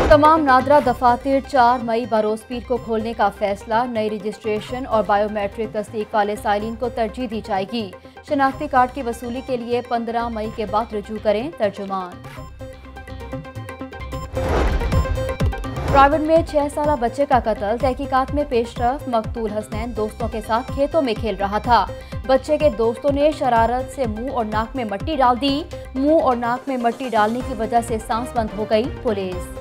तमाम नादरा दफातर 4 मई बरोज़ पीर को खोलने का फैसला। नई रजिस्ट्रेशन और बायोमेट्रिक तस्दीक वाले साइलिन को तरजीह दी जाएगी। शनाख्ती कार्ड की वसूली के लिए 15 मई के बाद रजू करें तर्जुमान। प्राइवेट में 6 साला बच्चे का कत्ल, तहकीकात में पेशरफ। मकतूल हसनैन दोस्तों के साथ खेतों में खेल रहा था। बच्चे के दोस्तों ने शरारत से मुंह और नाक में मट्टी डाल दी। मुंह और नाक में मट्टी डालने की वजह से सांस बंद हो गई। पुलिस